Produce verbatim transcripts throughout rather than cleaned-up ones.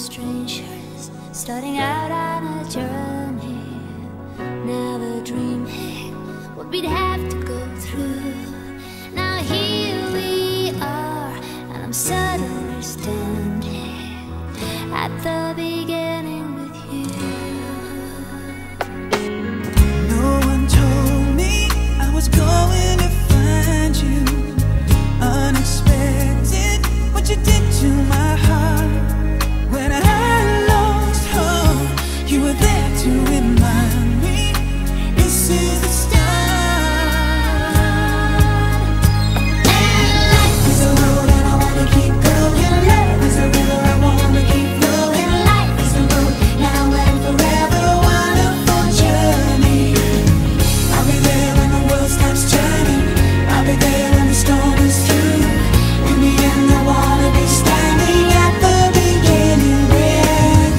strangers, starting out on a journey. Never dreaming what we'd have to go through. Now here we are, and I'm suddenly standing at the beginning with you. No one told me I was going to find you. Unexpected, what you did to my heart. When I lost hope, you were there to remind me this is the start. And life is a road and I wanna keep going. Love is a river, I wanna keep flowing. Life is a road, now and forever, wonderful journey. I'll be there when the world stops turning. I'll be there when the storm is through. In the end, I wanna be standing at the beginning with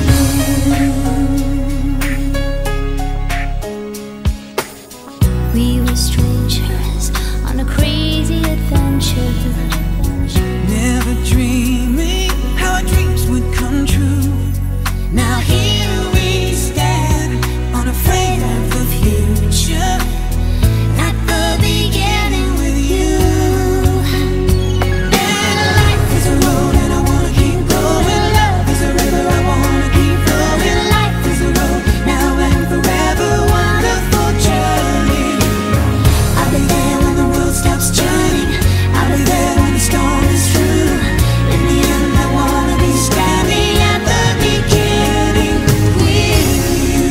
you. We were strangers on a crazy adventure. Never dreaming how our dreams would come true. Now here we stand, unafraid of the future, at the beginning with you. And life is a road and I wanna keep going. Love is a river, I wanna keep flowing. Life is a road, now and forever, wonderful journey. I'll be there when the world stops turning. I'll be there when the storm is through. In the end, I wanna be standing at the beginning with you.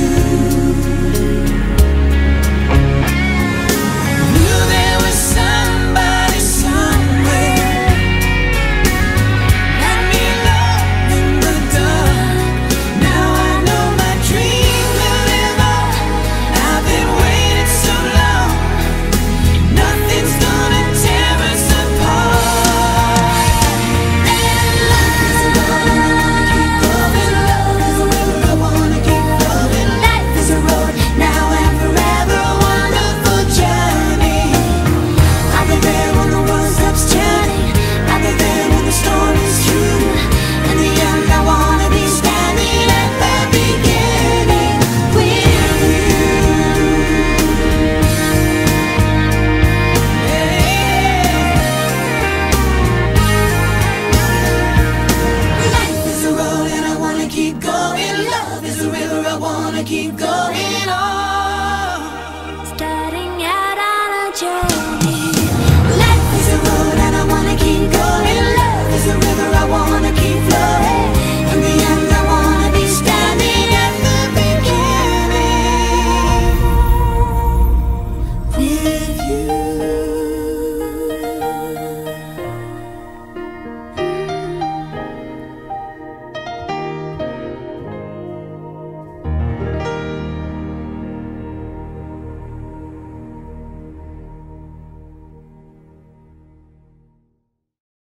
Knew there was somebody somewhere. Let me love in the dark. Now I know my dream will live on. I've been waiting so long. Nothing's gonna tear us apart. And life is a road and I wanna keep going. Love is a river, I wanna keep flowing. Life is a road, now and forever, a wonderful journey. I'll be there when the world stops turning. I'll be there when the storm is through. In the end, I wanna be standing at the beginning with you. Life is a road and I wanna keep going. Love is a river, I wanna keep going on.